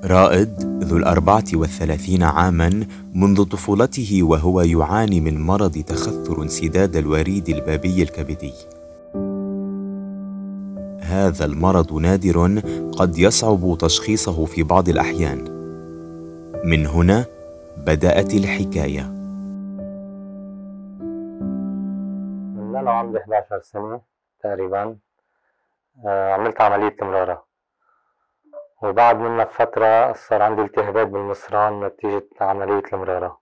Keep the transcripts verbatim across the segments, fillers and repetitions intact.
رائد ذو الأربعة والثلاثين عاماً منذ طفولته وهو يعاني من مرض تخثر انسداد الوريد البابي الكبدي. هذا المرض نادر قد يصعب تشخيصه في بعض الأحيان. من هنا بدأت الحكاية. من أنا عمري إحدى عشرة سنة تقريبا عملت عملية المرارة، وبعد منها بفترة صار عندي التهابات بالمصران نتيجة عملية المرارة،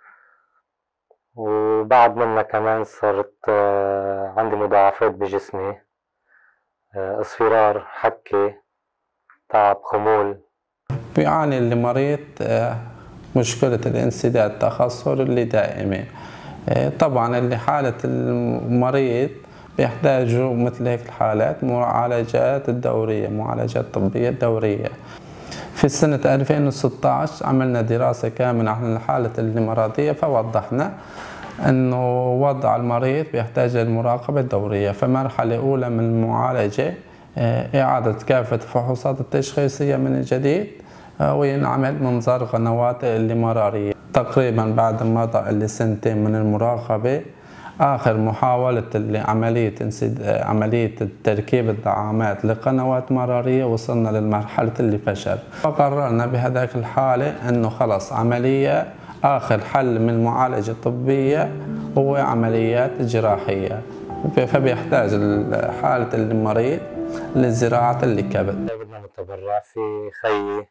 وبعد منها كمان صارت عندي مضاعفات بجسمي، اصفرار، حكة، تعب، خمول. بيعاني اللي مريض مشكلة الانسداد التخثر اللي دائمة. طبعا اللي حالة المريض بيحتاجوا مثل هيك الحالات معالجات الدورية، معالجات طبية دورية. في سنة ألفين وستة عشر عملنا دراسة كاملة عن الحالة المرضية، فوضحنا أنه وضع المريض بيحتاج المراقبة الدورية. فمرحلة أولى من المعالجة إعادة كافة الفحوصات التشخيصية من جديد، وينعمل منظار قنوات المرارية. تقريبا بعد ما مضى سنتين من المراقبة، آخر محاولة عملية عملية تركيب الدعامات لقنوات مرارية وصلنا للمرحلة اللي فشل، فقررنا بهذاك الحالة أنه خلص عملية آخر حل من المعالجة الطبية هو عمليات جراحية، فبيحتاج حالة المريض لزراعة الكبد. بدنا نتبرع في خيي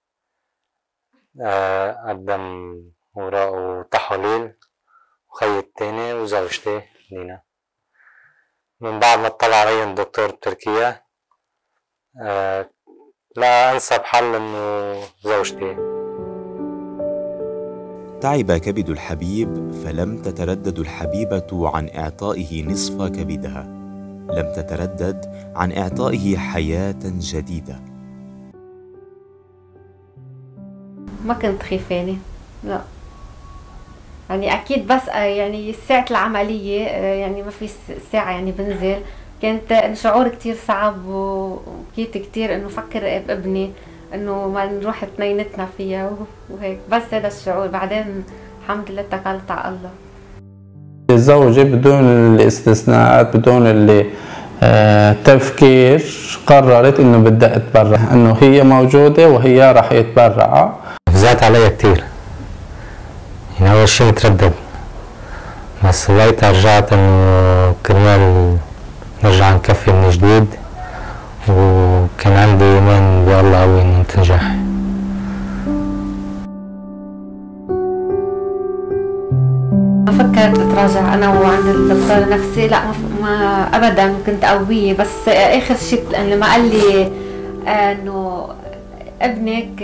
قدم وراءه تحاليل، وخيي التاني وزوجتي نينا. من بعد ما اطلع علي الدكتور بتركيا لا أنسب حل إنه زوجتي. تعب كبد الحبيب، فلم تتردد الحبيبة عن إعطائه نصف كبدها، لم تتردد عن إعطائه حياة جديدة. ما كنت خيفانة، لا يعني أكيد، بس يعني ساعة العملية يعني ما في ساعة يعني بنزل، كانت شعور كتير صعب، وبكيت كتير إنه فكر بابني إنه ما نروح اثنينتنا فيها وهيك، بس هذا الشعور. بعدين الحمد لله اتكلت على الله. الزوجة بدون الاستثناءات، بدون اللي تفكير، قررت إنه بدها تتبرع، إنه هي موجودة وهي راح يتبرع. زاد علي كتير، يعني أول شي متردد، بس لقيت رجعت إنه كرمال نرجع نكفي من جديد، وكان عندي إيمان بالله قوي إنه تنجح. ما فكرت اتراجع انا وعند الدكتور النفسي، لا ما ابدا، كنت قويه. بس اخر شيء لما قال لي انه ابنك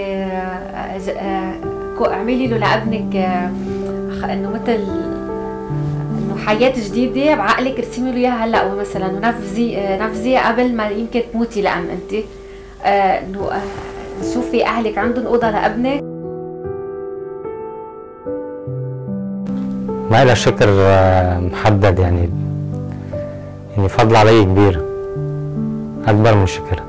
اعملي له لابنك انه مثل انه حياه جديده بعقلك، ارسمي له اياها هلا مثلا، ونفذي نفذي قبل ما يمكن تموتي، لان انت انه شوفي اهلك عندهم اوضه لابنك. ما إلها شكر محدد، يعني يعني فضل علي كبير، أكبر من شكر.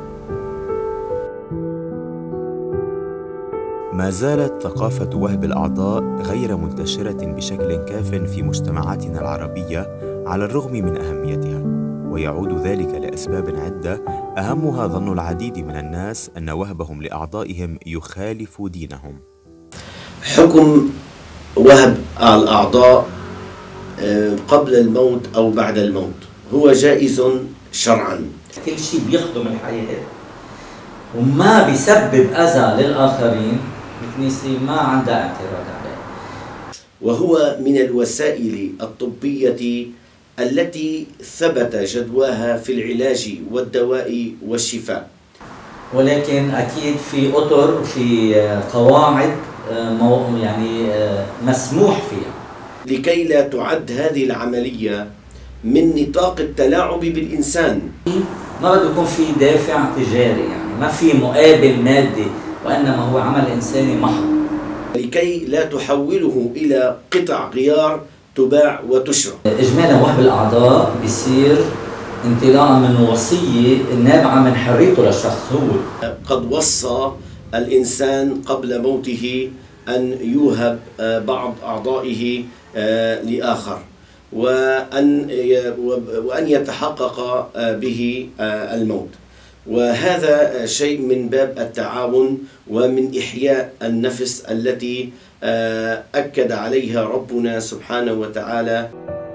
ما زالت ثقافة وهب الأعضاء غير منتشرة بشكل كاف في مجتمعاتنا العربية على الرغم من أهميتها، ويعود ذلك لأسباب عدة، أهمها ظن العديد من الناس أن وهبهم لأعضائهم يخالف دينهم. حكم وهب الأعضاء قبل الموت أو بعد الموت هو جائز شرعا. كل شيء بيخدم الحياة وما بيسبب أذى للآخرين، الكنيسة ما عندها اعتراض عليه، وهو من الوسائل الطبية التي ثبت جدواها في العلاج والدواء والشفاء. ولكن أكيد في أطر وفي قواعد يعني مسموح فيها، لكي لا تعد هذه العملية من نطاق التلاعب بالإنسان. ما بده يكون في دافع تجاري، يعني ما في مقابل مادي، وإنما هو عمل إنساني محض، لكي لا تحوله إلى قطع غيار تباع وتشرى. إجمالا وهب الأعضاء بيصير انطلاقا من وصية نابعة من حريته للشخص. هو قد وصى الإنسان قبل موته أن يوهب بعض أعضائه لآخر، وأن وأن يتحقق به الموت. وهذا شيء من باب التعاون ومن إحياء النفس التي أكد عليها ربنا سبحانه وتعالى.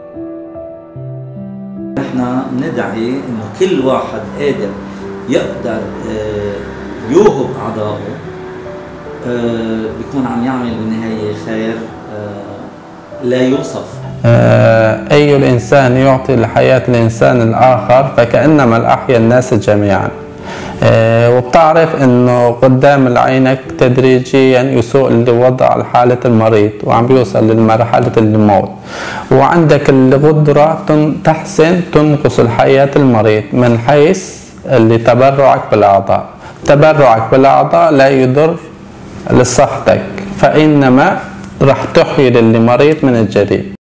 نحن ندعي إنه كل واحد قادر يقدر يوهب أعضائه بيكون عم يعمل بالنهاية خير لا يوصف. أي الإنسان يعطي لحياة الإنسان الآخر فكأنما الأحيا الناس جميعا. وبتعرف أنه قدام عينك تدريجيا يسوء الوضع لحالة المريض وعم بيوصل لمرحلة الموت، وعندك القدرة تحسن تنقص الحياة المريض من حيث اللي تبرعك بالأعضاء. تبرعك بالأعضاء لا يضر لصحتك، فإنما رح تحيي للي مريض من الجديد.